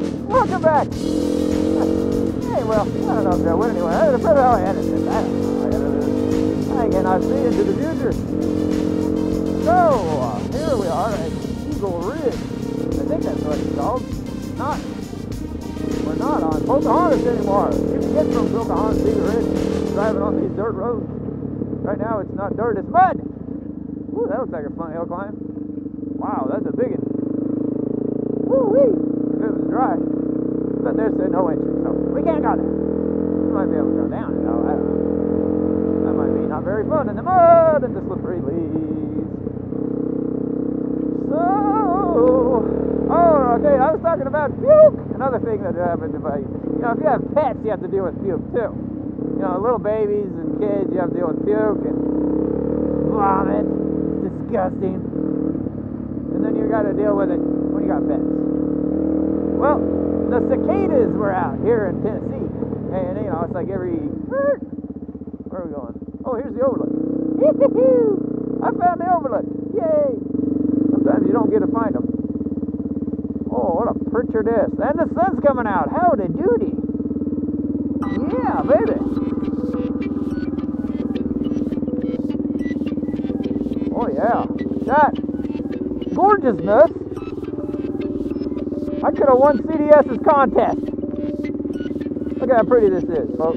Welcome back! Hey, well, I don't know if that went anywhere. I don't know how I edited it. I cannot see into the future. So, here we are at Eagle Ridge. I think that's what it's called. We're not on Pocahontas anymore. You can get from Pocahontas to Eagle Ridge driving on these dirt roads. Right now it's not dirt, it's mud. Ooh, that looks like a fun hill climb. Wow, that's a big one. Woo-wee! If it was dry. But there's no entry, so we can't go there. We might be able to go down it, though. I don't know. That might be not very fun in the mud and the slippery leaves. So, okay, I was talking about puke. Another thing that happens if if you have pets, you have to deal with puke too. Little babies and kids, you have to deal with puke and vomit. It's disgusting. And then you got to deal with it when you got pets. Well, the cicadas were out here in Tennessee, and it's like every. Where are we going? Oh, here's the overlook. I found the overlook. Yay! Sometimes you don't get to find them. Oh, what a picture this! And the sun's coming out. Howdy doody! Yeah, baby. Oh yeah, that gorgeousness. I could have won CDS's contest. Look how pretty this is, folks.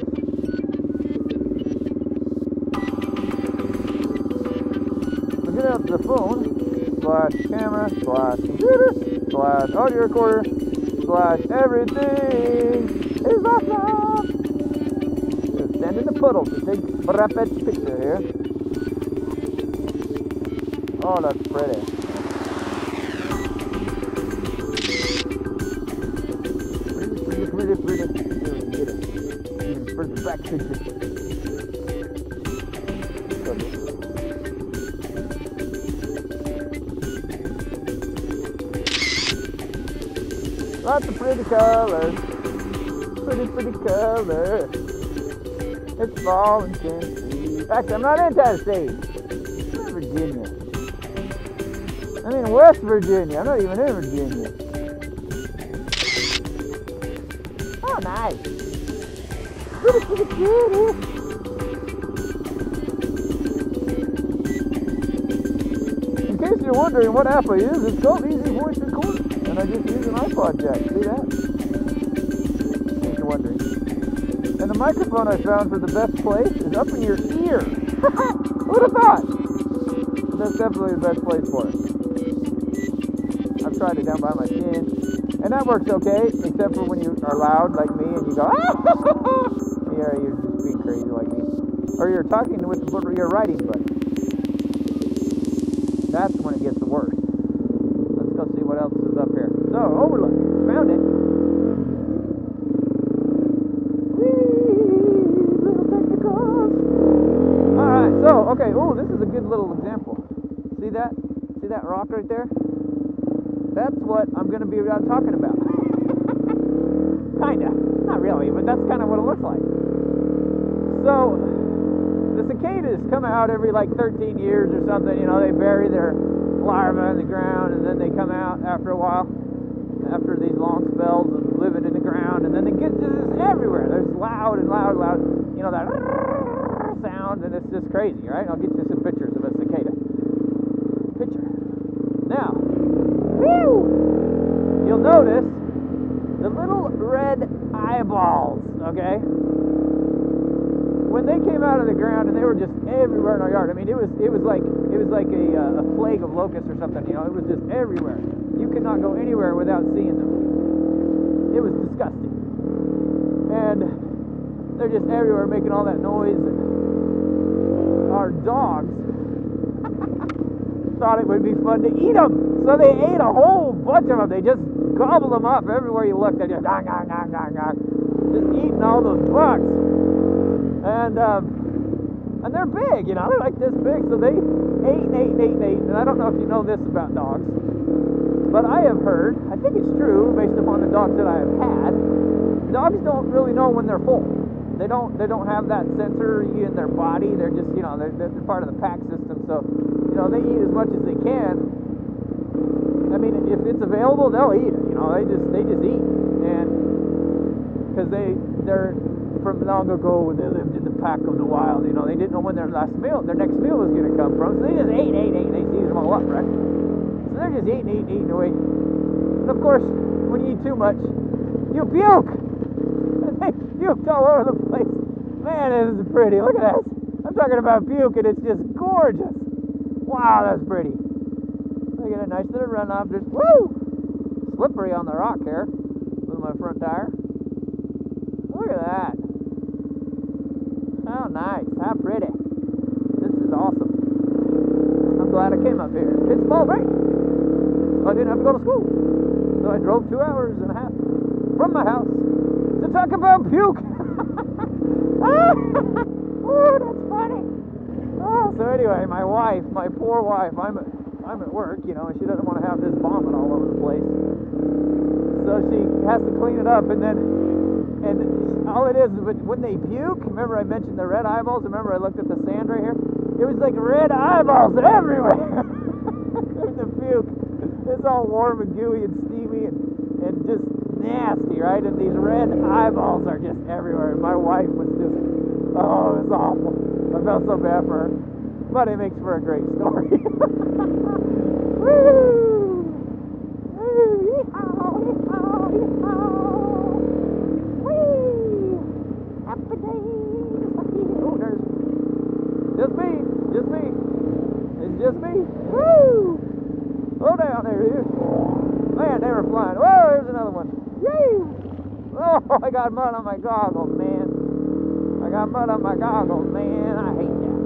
So get out the phone, slash camera, slash computer, slash audio recorder, slash everything is awesome. Just stand in the puddle to take a rapid picture here. Oh, that's pretty. Pretty. Get it. For the back picture. Lots of pretty colors. Pretty colors. It's fall in Tennessee. In fact, I'm not in Tennessee. I'm in Virginia. I'm in West Virginia. I'm not even in Virginia. Oh, nice. Pretty. In case you're wondering what app I use, it's called Easy Voice Recorder. And I just use an iPod jack. See that? In case you're wondering. And the microphone I found for the best place is up in your ear. Who'd have thought? But that's definitely the best place for it. I've tried it down by my chin. And that works okay, except for when you are loud like me and you go, yeah, you're just being crazy like me. Or you're talking with your writing button. That's when it gets the worst. Let's go see what else is up here. So, overlook. Found it. Whee! Little technicals. Alright, so, okay. Oh, this is a good little example. See that? See that rock right there? That's what I'm going to be talking about. Kinda. Not really, but that's kind of what it looks like. So, the cicadas come out every like 13 years or something. They bury their larvae in the ground, and then they come out after a while, after these long spells of living in the ground, and then they get this everywhere. There's loud, that sound, and it's just crazy, right? I'll get you some pictures of a cicada. Picture. Now, you'll notice the little red eyeballs, okay? When they came out of the ground and they were just everywhere in our yard. I mean, it was like a plague of locusts or something. It was just everywhere. You could not go anywhere without seeing them. It was disgusting. And they're just everywhere making all that noise. And our dogs thought it would be fun to eat them. So they ate a whole bunch of them. They just gobbled them up everywhere you look. They just just eating all those bugs. And they're big, they're like this big. So they ate. And I don't know if you know this about dogs, but I have heard, I think it's true based upon the dogs that I have had, dogs don't really know when they're full. They don't have that sensor in their body. They're just, they're part of the pack system. So, they eat as much as they can. I mean, if it's available, they'll eat it. They just eat. because they're from long ago when they lived in the pack of the wild. You know, they didn't know when their next meal was going to come from, so they just ate. They seized them all up, right? So they're just eating away. And of course, when you eat too much, you puke. And they puked all over the place. Man, this is pretty. Look at that. I'm talking about puke, and it's just gorgeous. Wow, that's pretty. Look at a nice little runoff. Just woo! Slippery on the rock here with my front tire. Look at that. How nice. How pretty. This is awesome. I'm glad I came up here. It's fall break, so I didn't have to go to school. So I drove 2 hours and a half from my house to talk about puke. Oh, that's funny. Oh, so anyway, my wife, my poor wife, I'm at work, you know, and she doesn't want to have this vomit all over the place. So she has to clean it up, and all it is when they puke, remember I mentioned the red eyeballs? Remember I looked at the sand right here? It was like red eyeballs everywhere. The puke. It's all warm and gooey and steamy and just nasty, right? And these red eyeballs are just everywhere. And my wife was just, oh, it was awful. I felt so bad for her. But it makes for a great story. Woo! Woo! Yee-haw! Yee-haw! Yee-haw! Whee! Happy days! Oh, there's just me. It's just me. Woo! Slow down there, dude. Man, they were flying. Whoa, there's another one. Yay! Oh, I got mud on my goggles, man. I hate that.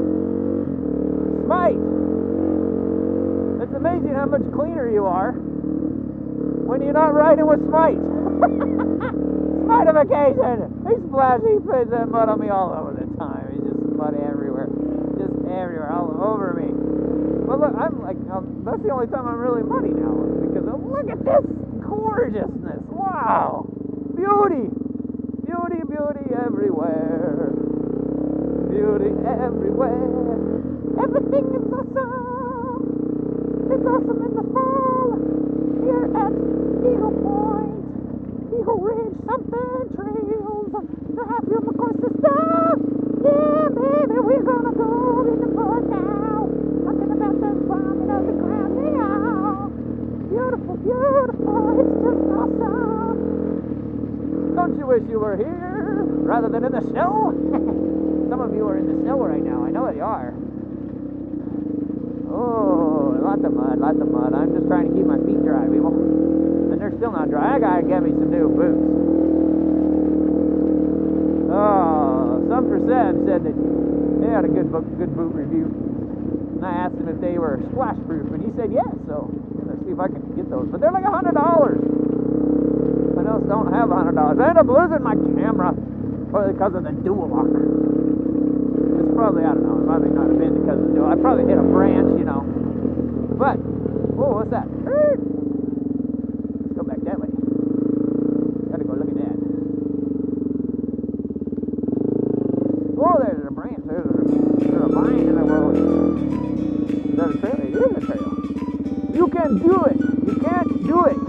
Smite! It's amazing how much cleaner you are when you're not riding with Smite. Smite-ification! He puts that mud on me all over the time. He's just mud everywhere. Just everywhere, all over me. Well, look, that's the only time I'm really muddy now, because look at this gorgeousness. Wow. Beauty. Beauty everywhere. Beauty everywhere. Everything is awesome. It's awesome in the fall. Here at Eagle Point, Eagle Ridge, something trails, the Hatfield McCoy system. Yeah, baby, we're gonna go in the mud now. Talking about the bombing of the ground now. Beautiful, it's just awesome. Don't you wish you were here rather than in the snow? Some of you are in the snow right now. I know that you are. Oh, lots of mud. I'm just trying to keep my feet dry, people. And they're still not dry. I gotta get me some new boots. Oh, some for Seb said that they had a good boot review. And I asked him if they were splash proof, and he said yes. So let's see if I can get those. But they're like $100. I just don't have $100. I ended up losing my camera probably because of the dual lock. It's probably, I don't know, it might not have been because of the dual. I probably hit a branch, you know. But, whoa, what's that? Let's go back that way. Gotta go look at that. Whoa, there's a branch. There's a vine in the road. Is that a trail? It is a trail. You can do it. You can't do it.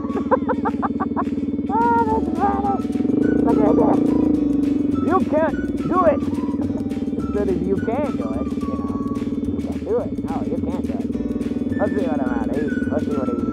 Oh, that's funny. Look at that. You can't do it. Instead of you can do it, you know. You can't do it. No, you can't do it. Let's see what I'm at. Let's see what he's